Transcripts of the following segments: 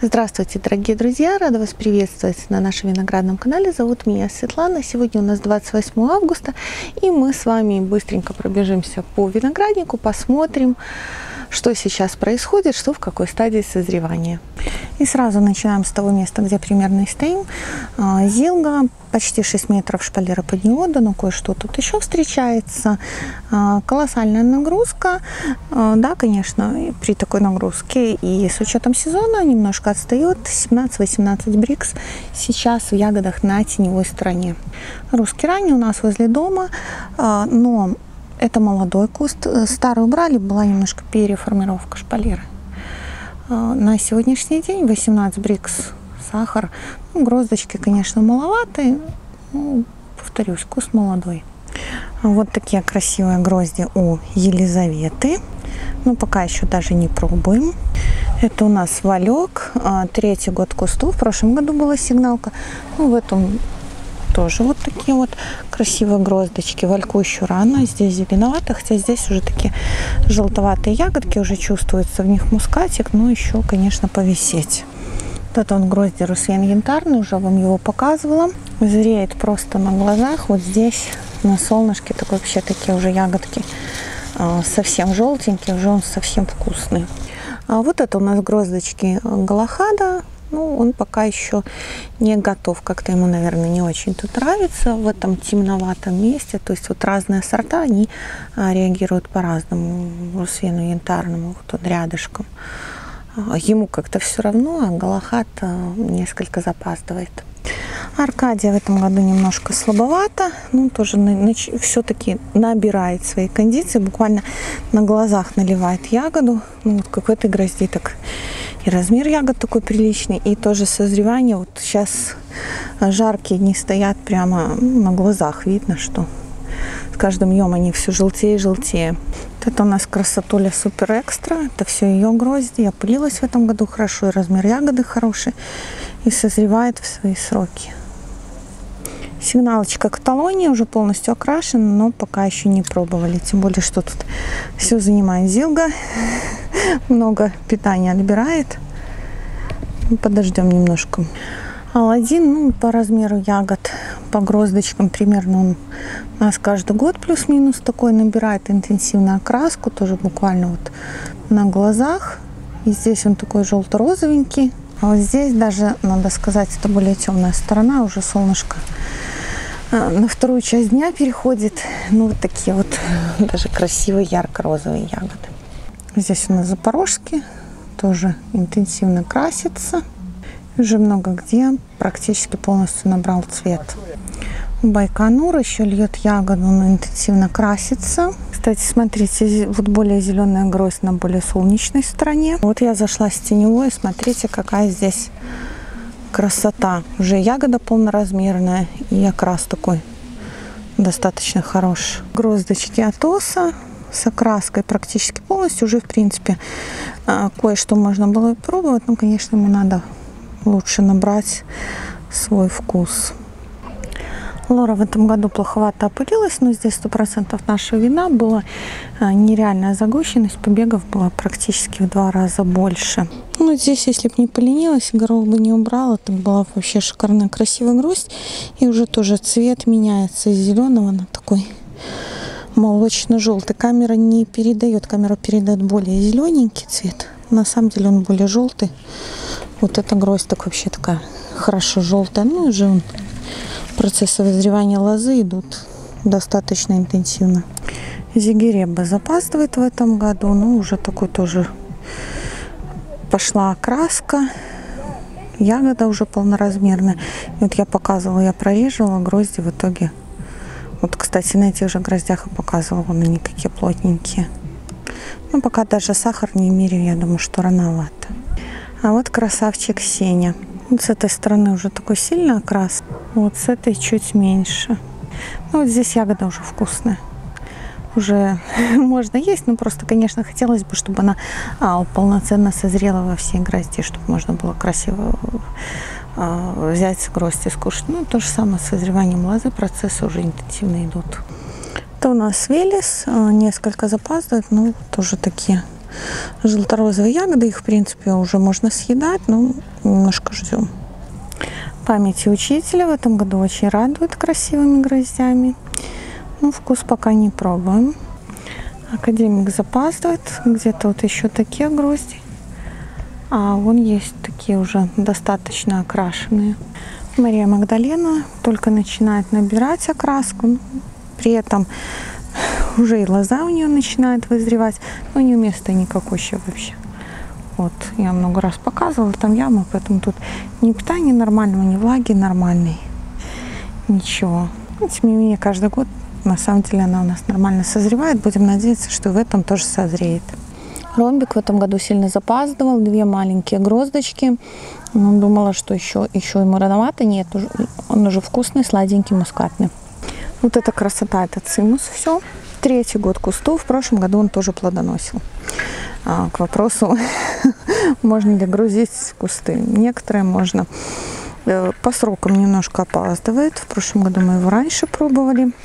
Здравствуйте, дорогие друзья! Рада вас приветствовать на нашем виноградном канале. Зовут меня Светлана. Сегодня у нас 28 августа, и мы с вами быстренько пробежимся по винограднику, посмотрим, что сейчас происходит, что в какой стадии созревания. И сразу начинаем с того места, где примерно и стоим. Зилга, почти 6 метров шпалера под неода, но кое-что тут еще встречается. Колоссальная нагрузка. Да, конечно, при такой нагрузке и с учетом сезона немножко отстает. 17-18 брикс сейчас в ягодах на теневой стороне. Русский ранний у нас возле дома, но это молодой куст. Старый убрали, была немножко переформировка шпалеры. На сегодняшний день 18 брикс сахар. Гроздочки, конечно, маловатые. Повторюсь, куст молодой. Вот такие красивые грозди у Елизаветы. Но пока еще даже не пробуем. Это у нас Валек. 3-й год кусту. В прошлом году была сигналка. В этом тоже вот такие вот красивые гроздочки. Вальку еще рано, здесь зеленовато, хотя здесь уже такие желтоватые ягодки, уже чувствуется в них мускатик, но еще, конечно, повисеть. Вот он грозди Русвен янтарный, уже вам его показывала. Зреет просто на глазах. Вот здесь на солнышке такой, вообще такие уже ягодки совсем желтенькие, уже он совсем вкусный. А вот это у нас гроздочки Галахада. Он пока еще не готов. Как-то ему, наверное, не очень тут нравится в этом темноватом месте. То есть вот разные сорта, они реагируют по-разному. Русвену янтарному, вот он рядышком. Ему как-то все равно, а Галахад несколько запаздывает. Аркадия в этом году немножко слабовато, но тоже все-таки набирает свои кондиции, буквально на глазах наливает ягоду. Вот как в этой грозди, так и размер ягод такой приличный, и тоже созревание. Вот сейчас жаркие дни стоят прямо на глазах, видно, что с каждым днем они все желтее и желтее. Вот это у нас красотуля супер экстра, это все ее грозди. Я пылилась в этом году хорошо, и размер ягоды хороший, и созревает в свои сроки. Сигналочка каталония уже полностью окрашена, но пока еще не пробовали. Тем более, что тут все занимает зилга. Много питания отбирает. Подождем немножко. Аладдин, по размеру ягод, по гроздочкам примерно он у нас каждый год плюс-минус такой набирает интенсивную окраску. Тоже буквально вот на глазах. И здесь он такой желто-розовенький. А вот здесь даже, надо сказать, это более темная сторона, уже солнышко на вторую часть дня переходит. Вот такие вот даже красивые ярко-розовые ягоды. Здесь у нас запорожские, тоже интенсивно красится. Уже много где практически полностью набрал цвет. Байконур еще льет ягоду, но интенсивно красится. Кстати, смотрите, вот более зеленая гроздь на более солнечной стороне. Вот я зашла с теневой, смотрите, какая здесь красота. Уже ягода полноразмерная и окрас такой достаточно хороший. Гроздочки Атоса с окраской практически полностью. Уже, в принципе, кое-что можно было пробовать. Но, конечно, ему надо лучше набрать свой вкус. Лора в этом году плоховато опылилась, но здесь 100% нашего вина. Была нереальная загущенность, побегов было практически в 2 раза больше. Здесь, если бы не поленилась, горох бы не убрала, так была вообще шикарная, красивая гроздь. И уже тоже цвет меняется из зеленого на такой молочно-желтый. Камера не передает, камера передает более зелененький цвет. На самом деле он более желтый. Вот эта гроздь так вообще такая хорошо желтая. Уже процессы вызревания лозы идут достаточно интенсивно. Зигиреба запаздывает в этом году, но уже такой тоже пошла окраска. Ягода уже полноразмерная. И вот я показывала, я прореживала грозди в итоге. Вот, кстати, на этих же гроздях я показывала, они какие плотненькие. Пока даже сахар не меряю, я думаю, что рановато. А вот красавчик Сеня. Вот с этой стороны уже такой сильный окрас. Вот с этой чуть меньше. Вот здесь ягода уже вкусная. Уже можно есть, но просто, конечно, хотелось бы, чтобы она полноценно созрела во всей грозди, чтобы можно было красиво взять гроздь и скушать. То же самое с созреванием лозы, процессы уже интенсивно идут. Это у нас Велес, несколько запаздывает, но тоже такие желто-розовые ягоды. Их, в принципе, уже можно съедать, но немножко ждем. Памяти учителя в этом году очень радует красивыми гроздями. Ну, вкус пока не пробуем. Академик запаздывает. Где-то вот еще такие грозди. А вон есть такие уже достаточно окрашенные. Мария Магдалена только начинает набирать окраску. При этом уже и лоза у нее начинает вызревать. Но не места никакой вообще. Вот, я много раз показывала, там яма, поэтому тут ни питания нормального, ни влаги нормальной. Ничего. Но, тем не менее, каждый год, на самом деле, она у нас нормально созревает. Будем надеяться, что в этом тоже созреет. Ромбик в этом году сильно запаздывал. 2 маленькие гроздочки. Думала, что еще ему рановато. Нет, он уже вкусный, сладенький, мускатный. Вот эта красота, это цимус все. 3-й год кусту. В прошлом году он тоже плодоносил. К вопросу, можно ли грузить кусты. Некоторые можно. По срокам немножко опаздывает. В прошлом году мы его раньше пробовали.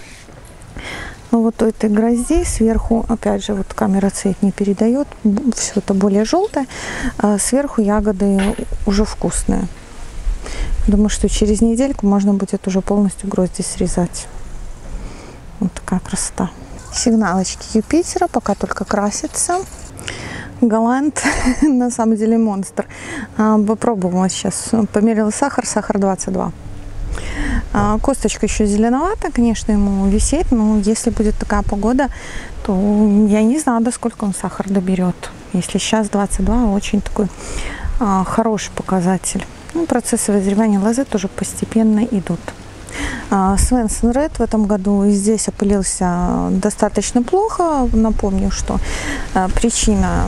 Но вот у этой грозди сверху, опять же, вот камера цвет не передает. Все это более желтое. А сверху ягоды уже вкусные. Думаю, что через недельку можно будет уже полностью грозди срезать. Вот такая красота. Сигналочки Юпитера пока только красятся. Голланд, на самом деле монстр. Попробовала сейчас, померила сахар 22. Косточка еще зеленовата, конечно, ему висеть, но если будет такая погода, то я не знаю, до сколько он сахар доберет. Если сейчас 22, очень такой хороший показатель. Ну, процессы вызревания лозы тоже постепенно идут. Свенсон Ред в этом году здесь опылился достаточно плохо. Напомню, что причина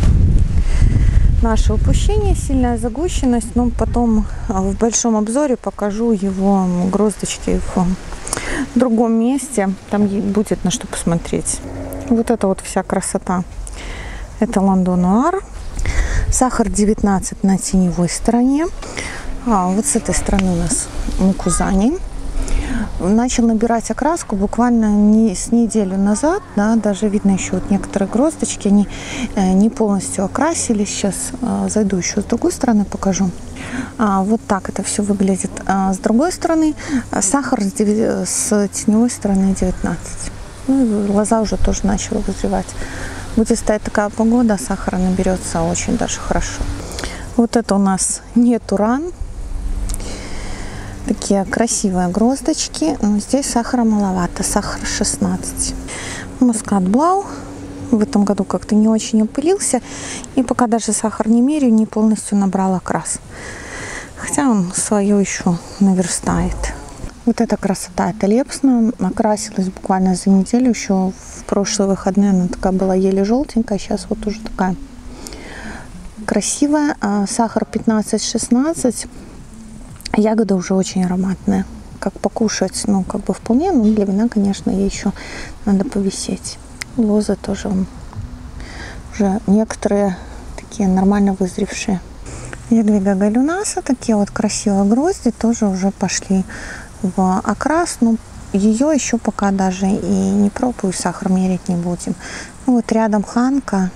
нашего упущения — сильная загущенность. Но потом в большом обзоре покажу его гроздочки в другом месте. Там будет на что посмотреть. Вот это вот вся красота. Это Ландо Нуар. Сахар 19 на теневой стороне. Вот с этой стороны у нас Мукузани. Начал набирать окраску буквально с неделю назад, да, даже видно еще вот некоторые гроздочки, они не полностью окрасились. Сейчас зайду еще с другой стороны, покажу. Вот так это все выглядит. С другой стороны сахар с теневой стороны 19. Ну, лоза уже тоже начала вызревать. Будет стоять такая погода, сахара наберется очень даже хорошо. Вот это у нас не туран. Такие красивые гроздочки, но здесь сахара маловато, сахар 16. Мускат Блау в этом году как-то не очень опылился, и пока даже сахар не меряю, не полностью набрал окрас. Хотя он свое еще наверстает. Вот эта красота, это Лепсна, окрасилась буквально за неделю, еще в прошлые выходные она такая была еле желтенькая, сейчас вот уже такая красивая. Сахар 15-16. Ягода уже очень ароматная. Как покушать, ну, как бы вполне, но для вина, конечно, ей еще надо повисеть. Лозы тоже уже некоторые такие нормально вызревшие. Ядвига галюнаса, такие вот красивые грозди, тоже уже пошли в окрас. Но ее еще пока даже и не пробую, сахар мерить не будем. Ну, вот рядом Ханка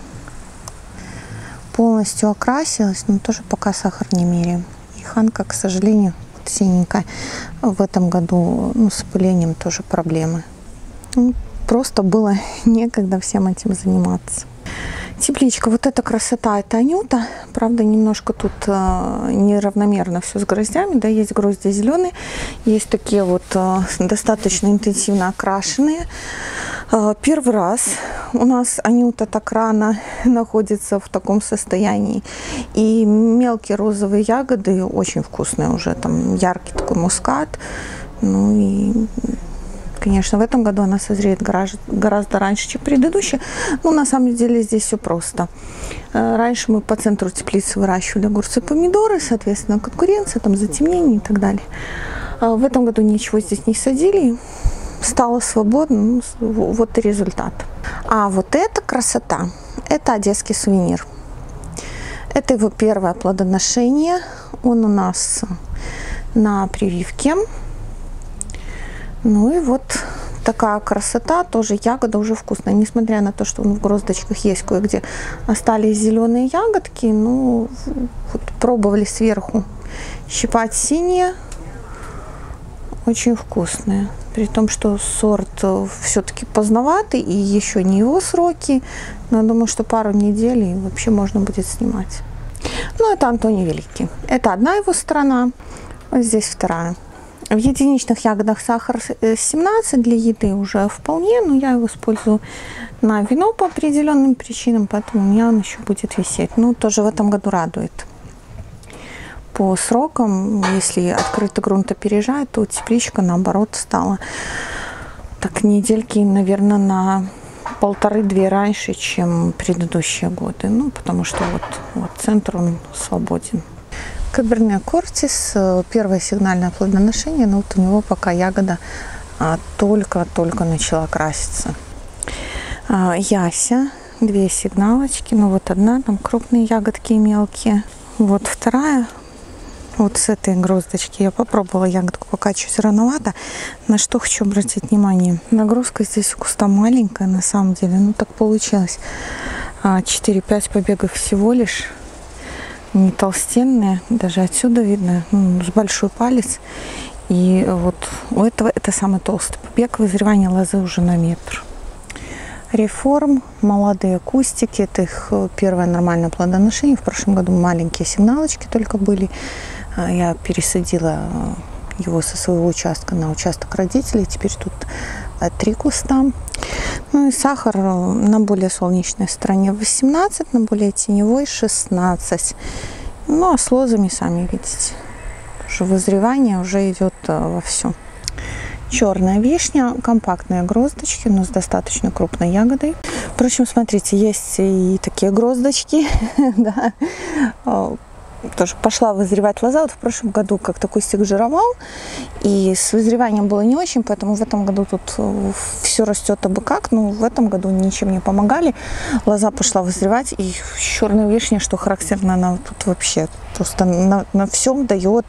полностью окрасилась, но тоже пока сахар не меряем. Ханка, к сожалению, синенькая. В этом году с опылением тоже проблемы. Просто было некогда всем этим заниматься. Тепличка, вот эта красота, это Анюта. Правда, немножко тут неравномерно все с гроздями. Да, есть грозди зеленые, есть такие вот достаточно интенсивно окрашенные. Первый раз у нас Анюта так рано находится в таком состоянии. И мелкие розовые ягоды очень вкусные уже. Там яркий такой мускат. Ну и, конечно, в этом году она созреет гораздо раньше, чем предыдущая. Но на самом деле здесь все просто. Раньше мы по центру теплицы выращивали огурцы и помидоры, соответственно, конкуренция, там затемнение и так далее. В этом году ничего здесь не садили. Стало свободно, вот и результат. А вот эта красота, это одесский сувенир. Это его первое плодоношение. Он у нас на прививке. Ну и вот такая красота, тоже ягода уже вкусная, несмотря на то, что в гроздочках есть кое-где остались зеленые ягодки, ну вот пробовали сверху щипать синие, очень вкусные, при том, что сорт все-таки поздноватый и еще не его сроки, но я думаю, что пару недель и вообще можно будет снимать. Ну, это Антоний Великий, это одна его сторона, вот здесь вторая. В единичных ягодах сахар 17, для еды уже вполне, но я его использую на вино по определенным причинам, поэтому у меня он еще будет висеть. Ну, тоже в этом году радует. По срокам, если открытый грунт опережает, то тепличка, наоборот, стала так недельки, наверное, на 1,5-2 раньше, чем предыдущие годы. Ну, потому что вот центр, он свободен. Каберне Кортис, первое сигнальное плодоношение, но вот у него пока ягода только-только начала краситься. Яся, 2 сигналочки, ну вот одна, там крупные ягодки и мелкие. Вот вторая, вот с этой гроздочки я попробовала ягодку, пока чуть рановато. На что хочу обратить внимание, нагрузка здесь у куста маленькая на самом деле, ну так получилось. 4-5 побегов всего лишь. Не толстенные, даже отсюда видно, ну, с большой палец. И вот у этого это самый толстый побег, вызревание лозы уже на метр. Реформ, молодые кустики, это их первое нормальное плодоношение. В прошлом году маленькие сигналочки только были. Я пересадила его со своего участка на участок родителей. Теперь тут 3 куста. Ну и сахар на более солнечной стороне 18, на более теневой 16. Ну а с лозами, сами видите, уже вызревание уже идет вовсю. Черная вишня, компактные гроздочки, но с достаточно крупной ягодой. Впрочем, смотрите, есть и такие гроздочки, да. Тоже пошла вызревать лоза. Вот в прошлом году как-то кустик жировал, и с вызреванием было не очень, поэтому в этом году тут все растет абы как. Но в этом году ничем не помогали. Лоза пошла вызревать, и черная вишня, что характерно, она тут вообще просто на всем дает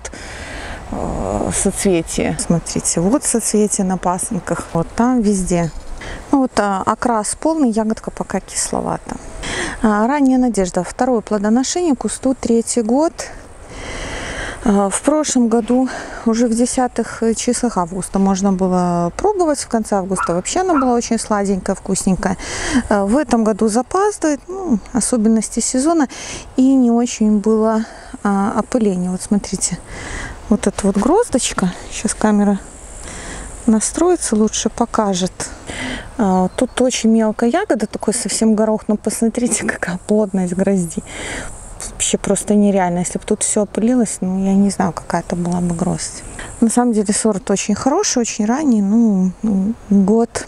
соцветие. Смотрите, вот соцветие на пасынках, вот там везде. Ну, вот окрас полный, ягодка пока кисловата. Ранняя надежда. Второе плодоношение, кусту 3-й год. В прошлом году уже в 10-х числах августа можно было пробовать. В конце августа вообще она была очень сладенькая, вкусненькая. В этом году запаздывает, ну, особенности сезона, и не очень было опыление. Вот смотрите, вот эта вот гроздочка, сейчас камера настроится, лучше покажет. Тут очень мелкая ягода, такой совсем горох, но посмотрите, какая плотность грозди. Вообще просто нереально. Если бы тут все опылилось, ну, я не знаю, какая это была бы гроздь. На самом деле сорт очень хороший, очень ранний, ну, год,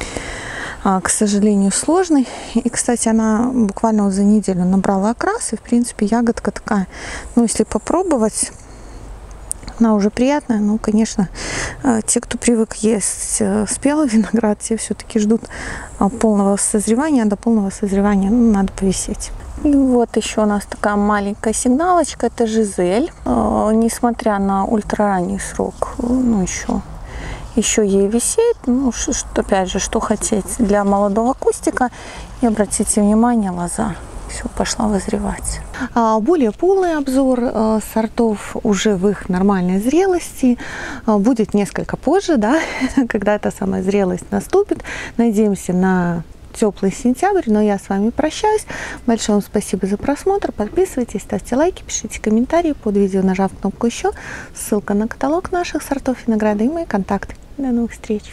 к сожалению, сложный. И, кстати, она буквально вот за неделю набрала окрас, и, в принципе, ягодка такая, ну, если попробовать, она уже приятная, но, конечно, те, кто привык есть спелый виноград, те все-таки ждут полного созревания. До полного созревания, ну, надо повисеть. И вот еще у нас такая маленькая сигналочка, это Жизель. Несмотря на ультраранний срок, ну, еще ей висеть. Ну, опять же, что хотеть для молодого кустика. И обратите внимание, лоза все пошла вызревать. Более полный обзор сортов уже в их нормальной зрелости будет несколько позже, да, когда эта самая зрелость наступит. Надеемся на теплый сентябрь, но я с вами прощаюсь. Большое вам спасибо за просмотр. Подписывайтесь, ставьте лайки, пишите комментарии под видео, нажав кнопку «Еще». Ссылка на каталог наших сортов винограда и мои контакты. До новых встреч!